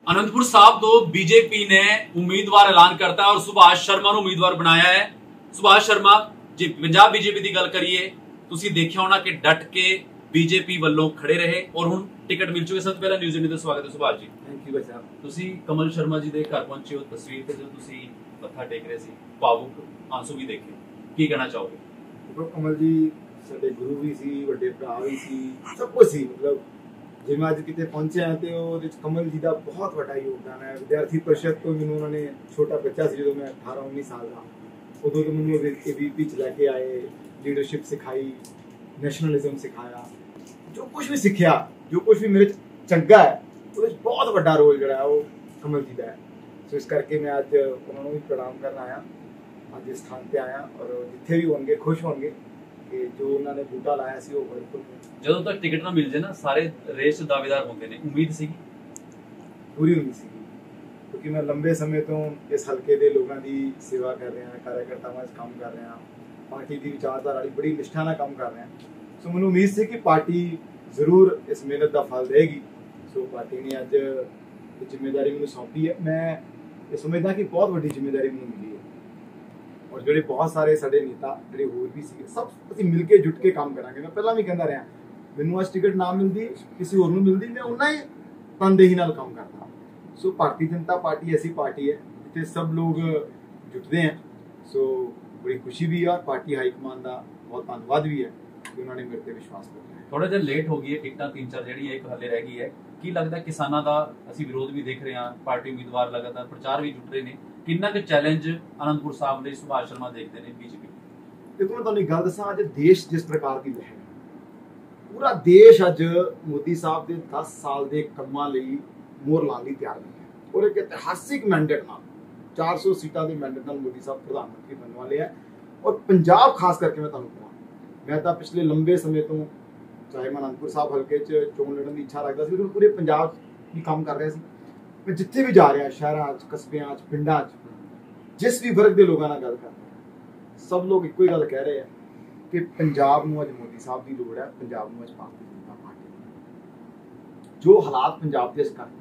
अनंतपुर साहब तो बीजेपी ने उम्मीदवार ऐलान करता है और सुभाष शर्मा ਨੂੰ उम्मीदवार बनाया है। सुभाष शर्मा जी पंजाब बीजेपी की गल करिए ਤੁਸੀਂ ਦੇਖਿਆ ਹੋਣਾ ਕਿ ਡਟ ਕੇ बीजेपी ਵੱਲੋਂ ਖੜੇ ਰਹੇ और ਹੁਣ ਟਿਕਟ ਮਿਲ ਚੁੱਕੀ। ਸਭ ਤੋਂ ਪਹਿਲਾਂ ਨਿਊਜ਼ ਇੰਡੀਆ ਦਾ ਸਵਾਗਤ ਹੈ ਸੁਭਾਸ਼ ਜੀ। ਥੈਂਕ ਯੂ ਬੱਚਾ। ਤੁਸੀਂ ਕਮਲ ਸ਼ਰਮਾ ਜੀ ਦੇ ਘਰ ਪਹੁੰਚੇ ਹੋ, ਤਸਵੀਰ ਤੇ ਜਦੋਂ ਤੁਸੀਂ ਮੱਥਾ ਟੇਕ ਰਹੇ ਸੀ ਭਾਵੁਕ ਆਂਸੂ ਵੀ ਦੇਖੇ, ਕੀ ਕਹਿਣਾ ਚਾਹੋਗੇ? ਦੇਖੋ ਕਮਲ ਜੀ ਸਾਡੇ ਗੁਰੂ ਵੀ ਸੀ, ਵੱਡੇ ਭਰਾ ਵੀ ਸੀ, ਸਭ ਕੁਝ ਸੀ। ਮਤਲਬ ਜਿਵੇਂ ਅੱਜ ਕਿਤੇ ਪਹੁੰਚੇ ਆ ਤੇ ਉਹਦੇ ਵਿੱਚ ਕਮਲ ਜੀ ਦਾ ਬਹੁਤ ਵੱਡਾ ਯੋਗਦਾਨ ਹੈ। ਵਿਦਿਆਰਥੀ ਪਰਿਸ਼ਦ ਤੋਂ ਮੈਨੂੰ ਉਹਨਾਂ ਨੇ, ਛੋਟਾ ਬੱਚਾ ਸੀ ਜਦੋਂ ਮੈਂ 18-19 ਸਾਲ ਦਾ, ਉਦੋਂ ਤੋਂ ਮੈਨੂੰ ABP ਚ ਲੈ ਕੇ ਆਏ, ਲੀਡਰਸ਼ਿਪ ਸਿਖਾਈ, ਨੈਸ਼ਨਲਿਜ਼ਮ ਸਿਖਾਇਆ, ਜੋ ਕੁਝ ਵੀ ਸਿੱਖਿਆ, ਜੋ ਕੁਝ ਵੀ ਮੇਰੇ ਚ ਚੰਗਾ ਹੈ ਉਹਦੇ ਵਿੱਚ ਬਹੁਤ ਵੱਡਾ ਰੋਲ ਜਿਹੜਾ ਉਹ ਕਮਲ ਜੀ ਦਾ ਹੈ। ਸੋ ਇਸ ਕਰਕੇ ਮੈਂ ਅੱਜ ਉਹਨਾਂ ਨੂੰ ਵੀ ਪ੍ਰਣਾਮ ਕਰਨ ਆਇਆ, ਅੱਜ ਇਸ ਸਥਾਨ ਤੇ ਆਇਆ ਔਰ ਜਿੱਥੇ ਵੀ ਹੋਣਗੇ ਖੁਸ਼ ਹੋਣਗੇ ਕਿ ਜੋ ਉਹਨਾਂ ਨੇ ਬੂਟਾ ਲਾਇਆ ਸੀ ਉਹ ਬਿਲਕੁਲ। ਜਦੋਂ ਤੱਕ ਟਿਕਟ ਨਾ ਮਿਲ ਜੇ ਨਾ ਸਾਰੇ ਰੇਸ ਦਾਅਵੇਦਾਰ ਹੁੰਦੇ ਨੇ, ਉਮੀਦ ਸੀ ਪੂਰੀ ਹੁੰਦੀ ਸੀ ਕਿਉਂਕਿ ਮੈਂ ਲੰਬੇ ਸਮੇਂ ਤੋਂ ਇਸ ਹਲਕੇ ਦੇ ਲੋਕਾਂ ਦੀ ਸੇਵਾ ਕਰ ਰਿਹਾ, ਕਾਰਜਕਰਤਾਵਾਂ 'ਚ ਕੰਮ ਕਰ ਰਿਹਾ, ਪਾਰਟੀ ਦੀ ਵਿਚਾਰਧਾਰਾ ਵਾਲੀ ਬੜੀ ਨਿਸ਼ਠਾ ਨਾਲ ਕੰਮ ਕਰ ਰਿਹਾ। ਸੋ ਮੈਨੂੰ ਉਮੀਦ ਸੀ ਕਿ ਪਾਰਟੀ ਜ਼ਰੂਰ ਇਸ ਮਿਹਨਤ ਦਾ ਫਲ ਦੇਗੀ। ਸੋ ਪਾਰਟੀ ਨੇ ਅੱਜ ਇਹ ਜ਼ਿੰਮੇਵਾਰੀ ਮੈਨੂੰ ਸੌਂਪੀ ਹੈ। ਮੈਂ ਇਹ ਸਮਝਦਾ ਕਿ ਬਹੁਤ ਵੱਡੀ ਜ਼ਿੰਮੇਵਾਰੀ ਮੈਨੂੰ ਮਿਲੀ ਹੈ ਔਰ ਜਿਹੜੇ ਬਹੁਤ ਸਾਰੇ ਸਾਡੇ ਨੇਤਾ ਜਿਹੜੇ ਹੋਰ ਵੀ ਸੀਗੇ, ਸਭ ਅਸੀਂ ਮਿਲ ਕੇ ਜੁਟ ਕੇ ਕੰਮ ਕਰਾਂਗੇ। ਮੈਂ ਪਹਿਲਾਂ ਵੀ ਕਹਿੰਦਾ ਰਿਹਾ, ਮੈਨੂੰ ਅੱਜ ਟਿਕਟ ਨਾ ਮਿਲਦੀ, ਕਿਸੇ ਹੋਰ ਨੂੰ ਮਿਲਦੀ, ਮੈਂ ਉਹਨਾਂ ਹੀ ਤਨਦੇਹੀ ਨਾਲ ਕੰਮ ਕਰਦਾ। ਸੋ ਭਾਰਤੀ ਜਨਤਾ ਪਾਰਟੀ ਐਸੀ ਪਾਰਟੀ ਹੈ ਜਿੱਥੇ ਸਭ ਲੋਕ ਜੁਟਦੇ ਹੈ। ਸੋ ਬੜੀ ਖੁਸ਼ੀ ਵੀ ਹੈ, ਪਾਰਟੀ ਹਾਈਕਮਾਨ ਦਾ ਬਹੁਤ ਧੰਨਵਾਦ ਵੀ ਹੈ ਕਿ ਉਹਨਾਂ ਨੇ ਮੇਰੇ ਤੇ ਵਿਸ਼ਵਾਸ ਕੀਤਾ। ਥੋੜਾ ਜਿਹਾ ਲੇਟ ਹੋ ਗਈ ਹੈ, ਟਿਕਟਾਂ 3-4 ਜਿਹੜੀਆਂ ਇੱਕ ਹੱਲੇ ਰਹਿ ਗਈ ਹੈ। ਕੀ ਲੱਗਦਾ ਕਿਸਾਨਾਂ ਦਾ ਅਸੀਂ ਵਿਰੋਧ ਵੀ ਦੇਖ ਰਹੇ ਹਾਂ, ਪਾਰਟੀ ਉਮੀਦਵਾਰ ਲਗਾਤਾਰ ਪ੍ਰਚਾਰ ਵੀ ਜੁਟ ਰਹੇ ਨੇ, ਕਿੰਨਾ ਕੁ ਚੈਲੰਜ ਅਨੰਦਪੁਰ ਸਾਹਿਬ ਲਈ ਸੁਭਾਸ਼ ਸ਼ਰਮਾ ਦੇਖਦੇ ਨੇ BJP? ਦੇਖੋ ਮੈਂ ਤੁਹਾਨੂੰ ਇੱਕ ਗੱਲ ਦੱਸਾਂ, ਅੱਜ ਦੇਸ਼ ਜਿਸ ਪ੍ਰਕਾਰ ਦੀ ਲਹਿਰ, ਪੂਰਾ ਦੇਸ਼ ਅੱਜ ਮੋਦੀ ਸਾਹਿਬ ਦੇ 10 ਸਾਲ ਦੇ ਕੰਮਾਂ ਲਈ ਮੋਹਰ ਲਾਉਣ ਲਈ ਤਿਆਰ ਨਹੀਂ ਹੈ ਔਰ ਇੱਕ ਇਤਿਹਾਸਿਕ ਮੈਂਡੇਟ ਨਾਲ 400 ਸੀਟਾਂ ਦੇ ਮੈਂਡੇਟ ਨਾਲ ਮੋਦੀ ਸਾਹਿਬ ਪ੍ਰਧਾਨ ਮੰਤਰੀ ਬਣਨ ਵਾਲੇ ਹੈ। ਔਰ ਪੰਜਾਬ ਖਾਸ ਕਰਕੇ ਮੈਂ ਤੁਹਾਨੂੰ ਕਹਾਂ, ਮੈਂ ਤਾਂ ਪਿਛਲੇ ਲੰਬੇ ਸਮੇਂ ਤੋਂ, ਚਾਹੇ ਮੈਂ ਅਨੰਦਪੁਰ ਸਾਹਿਬ ਹਲਕੇ 'ਚ ਚੋਣ ਲੜਨ ਦੀ ਇੱਛਾ ਰੱਖਦਾ ਸੀ, ਲੇਕਿਨ ਪੂਰੇ ਪੰਜਾਬ 'ਚ ਵੀ ਕੰਮ ਕਰ ਰਿਹਾ ਸੀ। ਮੈਂ ਜਿੱਥੇ ਵੀ ਜਾ ਰਿਹਾ, ਸ਼ਹਿਰਾਂ 'ਚ, ਕਸਬਿਆਂ 'ਚ, ਪਿੰਡਾਂ 'ਚ, ਜਿਸ ਵੀ ਵਰਗ ਦੇ ਲੋਕਾਂ ਨਾਲ ਗੱਲ ਕਰ ਰਿਹਾ, ਸਭ ਲੋਕ ਇੱਕੋ ਹੀ ਗੱਲ ਕਹਿ ਰਹੇ ਆ ਕਿ ਪੰਜਾਬ ਨੂੰ ਅੱਜ ਮੋਦੀ ਸਾਹਿਬ ਦੀ ਲੋੜ ਹੈ, ਪੰਜਾਬ ਨੂੰ ਅੱਜ ਭਾਰਤੀ ਜਨਤਾ ਪਾਰਟੀ। ਜੋ ਹਾਲਾਤ ਪੰਜਾਬ ਦੇ ਇਸ ਕਰ,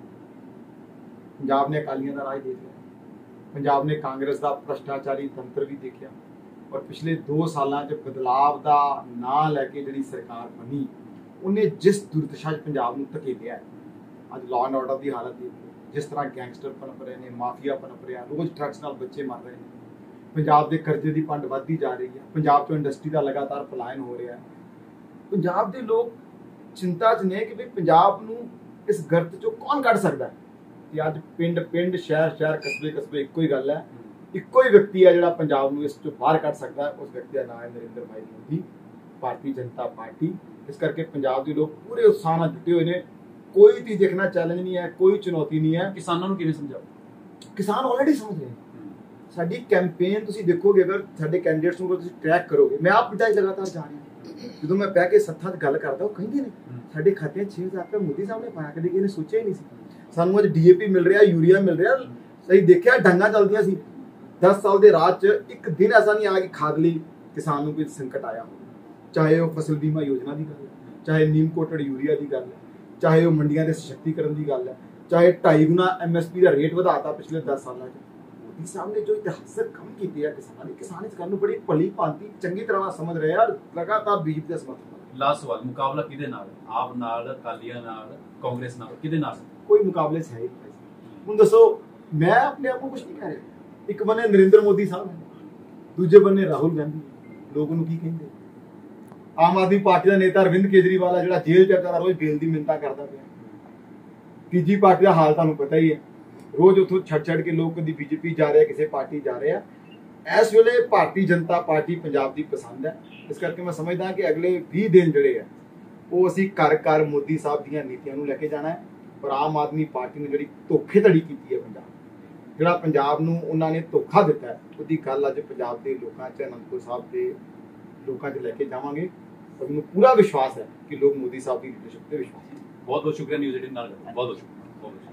ਪੰਜਾਬ ਨੇ ਅਕਾਲੀਆਂ ਦਾ ਰਾਜ ਦੇਖ ਲਿਆ, ਪੰਜਾਬ ਨੇ ਕਾਂਗਰਸ ਦਾ ਭ੍ਰਸ਼ਟਾਚਾਰੀ ਤੰਤਰ ਵੀ ਦੇਖਿਆ ਔਰ ਪਿਛਲੇ 2 ਸਾਲਾਂ 'ਚ ਬਦਲਾਵ ਦਾ ਨਾਂ ਲੈ ਕੇ ਜਿਹੜੀ ਸਰਕਾਰ ਬਣੀ, ਉਹਨੇ ਜਿਸ ਦੁਰਦਸ਼ਾ 'ਚ ਪੰਜਾਬ ਨੂੰ ਧਕੇਲਿਆ ਹੈ। ਅੱਜ ਲਾਅ ਐਂਡ ਆਰਡਰ ਦੀ ਹਾਲਤ ਦੇਖੋ, ਜਿਸ ਤਰ੍ਹਾਂ ਗੈਂਗਸਟਰ ਪਨਪ ਰਹੇ ਨੇ, ਮਾਫੀਆ ਪਨਪ ਰਿਹਾ, ਰੋਜ਼ ਡਰੱਗਸ ਨਾਲ ਬੱਚੇ ਮਰ ਰਹੇ ਨੇ, ਪੰਜਾਬ ਦੇ ਕਰਜ਼ੇ ਦੀ ਪੰਡ ਵੱਧਦੀ ਜਾ ਰਹੀ ਹੈ, ਪੰਜਾਬ ਤੋਂ ਇੰਡਸਟਰੀ ਦਾ ਲਗਾਤਾਰ ਪਲਾਇਨ ਹੋ ਰਿਹਾ ਹੈ। ਪੰਜਾਬ ਦੇ ਲੋਕ ਚਿੰਤਾ 'ਚ ਨੇ ਕਿ ਵੀ ਪੰਜਾਬ ਨੂੰ ਇਸ ਗਰਤ 'ਚੋਂ ਕੌਣ ਕੱਢ ਸਕਦਾ ਹੈ। ਕਿ ਅੱਜ ਪਿੰਡ, ਸ਼ਹਿਰ, ਕਸਬੇ ਇੱਕੋ ਹੀ ਗੱਲ ਹੈ, ਇੱਕੋ ਹੀ ਵਿਅਕਤੀ ਹੈ ਜਿਹੜਾ ਪੰਜਾਬ ਨੂੰ ਇਸ ਤੋਂ ਬਾਹਰ ਕੱਢ ਸਕਦਾ ਹੈ। ਉਸ ਵਿਅਕਤੀ ਦਾ ਨਾਮ ਹੈ ਨਰਿੰਦਰ ਭਾਈ ਮੋਦੀ, ਭਾਰਤੀ ਜਨਤਾ ਪਾਰਟੀ। ਇਸ ਕਰਕੇ ਪੰਜਾਬ ਦੇ ਲੋਕ ਪੂਰੇ ਉਤਸ਼ਾਹ ਨਾਲ ਜੁਟੇ ਹੋਏ ਨੇ। ਕੋਈ ਚੀਜ਼ ਦੇਖਣਾ ਚੈਲੰਜ ਨਹੀਂ ਹੈ, ਕੋਈ ਚੁਣੌਤੀ ਨਹੀਂ ਹੈ। ਕਿਸਾਨਾਂ ਨੂੰ ਕਿਵੇਂ ਸਮਝਾਓ? ਕਿਸਾਨ ਆਲਰੇਡੀ ਸਮਝ ਰਹੇ। ਸਾਡੀ ਕੈਂਪੇਨ ਤੁਸੀਂ ਦੇਖੋਗੇ, ਅਗਰ ਸਾਡੇ ਕੈਂਡੀਡੇਟਸ ਨੂੰ ਤੁਸੀਂ ਟਰੈਕ ਕਰੋਗੇ, ਮੈਂ ਆਪ ਪਿੰਡਾਂ 'ਚ ਲਗਾਤਾਰ ਜਾ ਰਿਹਾ, ਜਦੋਂ ਮੈਂ ਬਹਿ ਕੇ ਸੱਥਾਂ 'ਚ ਗੱਲ ਕਰਦਾ, ਉਹ ਕਹਿੰਦੇ ਨੇ ਸਾਡੇ ਖਾਤੇ 'ਚ 6,000 ਰੁਪਏ ਮੋਦੀ ਸਾਹਿਬ ਨੇ ਪਾਇਆ, ਕਦੇ ਕਿਸੇ ਨੇ ਸੋਚਿਆ ਹੀ ਨਹੀਂ ਸੀ। ਸਾਨੂੰ ਅੱਜ DAP ਮਿਲ ਰਿਹਾ, ਯੂਰੀਆ ਮਿਲ ਰਿਹਾ, ਸਹੀ ਦੇਖਿਆ ਡੰਗਾਂ ਚੱਲਦੀਆਂ ਸੀ। 10 ਸਾਲ ਦੇ ਰਾਜ 'ਚ ਇੱਕ ਦਿਨ ਐਸਾ ਨਹੀਂ ਆਇਆ ਕਿ ਖਾਦ ਲਈ ਕਿਸਾਨ ਨੂੰ ਕੋਈ ਸੰਕਟ ਆਇਆ ਹੋਵੇ। ਚਾਹੇ ਉਹ ਫਸਲ ਬੀਮਾ ਯੋਜਨਾ ਦੀ ਗੱਲ ਹੈ, ਚਾਹੇ ਨੀਮ ਕੋਟਡ ਯੂਰੀਆ ਦੀ ਗੱਲ ਹੈ, ਚਾਹੇ ਉਹ ਮੰਡੀਆਂ ਦੇ ਸਸ਼ਕਤੀਕਰਨ ਦੀ ਗੱਲ ਹੈ, ਚਾਹੇ 2.5 ਗੁਣਾ MSP ਦਾ ਰੇਟ ਵਧਾਤਾ ਪਿਛਲੇ 10 ਸਾਲਾਂ 'ਚ। ਮੋਦੀ ਸਾਹਿਬ ਨੇ ਜੋ ਇਤਿਹਾਸਕ ਕੰਮ ਕੀਤੇ ਆ ਕਿਸਾਨ ਇਸ ਗੱਲ ਨੂੰ ਬੜੀ ਭਲੀ ਭਾਂਤੀ ਚੰਗੀ ਤਰ੍ਹਾਂ ਨਾਲ ਸਮਝ ਰਹੇ ਆ। ਲਗਾਤਾਰ BJP ਦਾ ਸਮਰਥਨ। ਲਾਸਟ ਸਵਾਲ, ਮੁਕਾਬਲਾ ਕਿਹਦੇ ਨਾਲ? ਆਪ ਨਾਲ, ਅਕਾਲੀਆਂ ਨਾਲ, ਕਾਂਗਰਸ ਨਾਲ, ਕਿਹਦੇ ਨਾਲ? ਕੋਈ ਮੁਕਾਬਲੇ 'ਚ ਹੈ ਹੀ ਨਹੀਂ। ਹੁਣ ਦੱਸੋ, ਮੈਂ ਆਪਣੇ ਆਪ ਨੂੰ ਕੁਝ ਨਹੀਂ ਕਹਿ ਰਿਹਾ। ਇੱਕ ਬੰਨੇ ਨਰਿੰਦਰ ਮੋਦੀ ਸਾਹਿਬ ਹੈ, ਦੂਜੇ ਬੰਨੇ ਰਾਹੁਲ ਗਾਂਧੀ। ਲੋਕ ਉਹਨੂੰ ਕੀ ਕਹਿੰਦੇ? ਆਮ ਆਦਮੀ ਪਾਰਟੀ ਦਾ ਨੇਤਾ ਅਰਵਿੰਦ ਕੇਜਰੀਵਾਲ ਆ, ਜਿਹੜਾ ਜੇਲ੍ਹ 'ਚ ਵਿਚਾਰਾ ਰੋਜ਼ ਬੇਲ ਦੀ ਮਿੰਨਤਾਂ ਕਰਦਾ ਪਿਆ। ਤੀਜੀ ਪਾਰਟੀ ਦਾ ਹਾਲ ਤੁਹਾਨੂੰ ਪਤਾ ਹੀ ਹੈ, ਰੋਜ਼ ਉੱਥੋਂ ਛੱਡ ਕੇ ਲੋਕ ਕਦੀ BJP ਜਾ ਰਹੇ, ਕਿਸੇ ਪਾਰਟੀ ਜਾ ਰਹੇ ਆ। ਇਸ ਵੇਲੇ ਭਾਰਤੀ ਜਨਤਾ ਪਾਰਟੀ ਪੰਜਾਬ ਦੀ ਪਸੰਦ ਹੈ। ਇਸ ਕਰਕੇ ਮੈਂ ਸਮਝਦਾ ਕਿ ਅਗਲੇ 20 ਦਿਨ ਜਿਹੜੇ ਆ ਉਹ ਅਸੀਂ ਘਰ ਮੋਦੀ ਸਾਹਿਬ ਦੀਆਂ ਨੀਤੀਆਂ ਨੂੰ ਲੈ ਕੇ ਜਾਣਾ ਹੈ। ਪਰ ਆਮ ਆਦਮੀ ਪਾਰਟੀ ਨੇ ਜਿਹੜੀ ਧੋਖੇਧੜੀ ਕੀਤੀ ਹੈ, ਜਿਹੜਾ ਪੰਜਾਬ ਨੂੰ ਉਹਨਾਂ ਨੇ ਧੋਖਾ ਦਿੱਤਾ ਹੈ, ਉਹਦੀ ਗੱਲ ਅੱਜ ਪੰਜਾਬ ਦੇ ਲੋਕਾਂ 'ਚ, ਅਨੰਦਪੁਰ ਸਾਹਿਬ ਦੇ ਲੋਕਾਂ 'ਚ ਲੈ ਕੇ ਜਾਵਾਂਗੇ। ਪਰ ਮੈਨੂੰ ਪੂਰਾ ਵਿਸ਼ਵਾਸ ਹੈ ਕਿ ਲੋਕ ਮੋਦੀ ਸਾਹਿਬ ਦੀ ਲੀਡਰਸ਼ਿਪ ਤੇ ਵਿਸ਼ਵਾਸ। ਬਹੁਤ ਬਹੁਤ ਸ਼ੁਕਰੀਆ ਨਿਊਜ਼ 18 ਨਾਲ, ਬਹੁਤ ਬਹੁਤ ਸ਼ੁਕਰੀਆ।